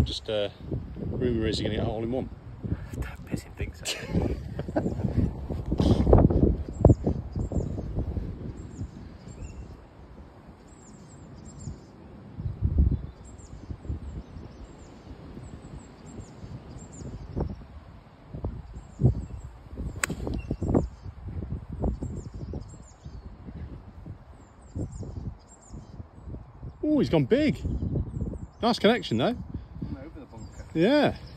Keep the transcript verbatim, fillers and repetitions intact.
just uh, rumour is you're going to get a hole in one. Don't piss him, think so. Oh, he's gone big. Nice connection though. Over the bunker. Yeah.